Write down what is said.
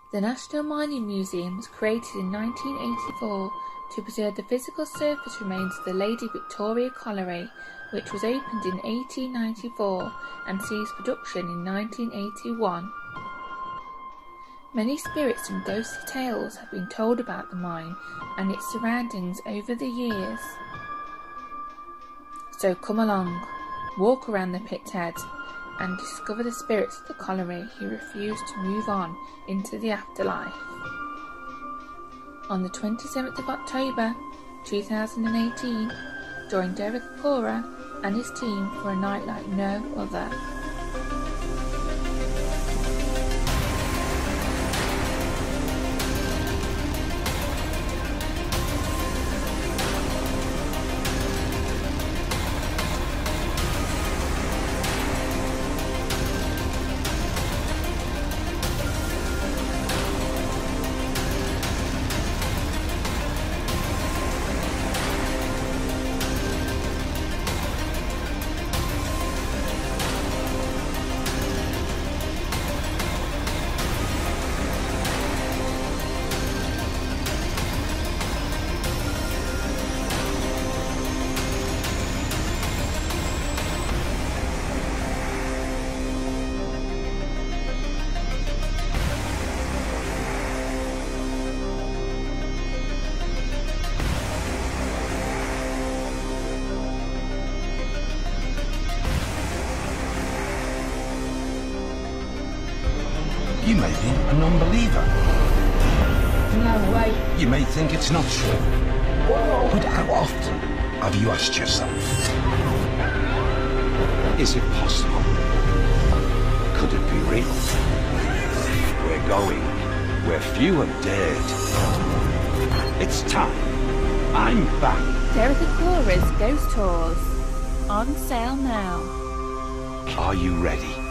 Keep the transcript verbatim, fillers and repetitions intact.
The National Mining Museum was created in nineteen eighty-four to preserve the physical surface remains of the Lady Victoria Colliery, which was opened in eighteen ninety-four and ceased production in nineteen eighty-one. Many spirits and ghostly tales have been told about the mine and its surroundings over the years. So come along, walk around the pit's head, and discover the spirits of the colliery who refused to move on into the afterlife. On the twenty-seventh of October two thousand eighteen, join Derek Acorah and his team for a night like no other. You may be a non-believer. No way. You may think it's not true. But how often have you asked yourself, is it possible? Could it be real? We're going where few have dared. It's time. I'm back. Derek Acorah's Ghost Tours, on sale now. Are you ready?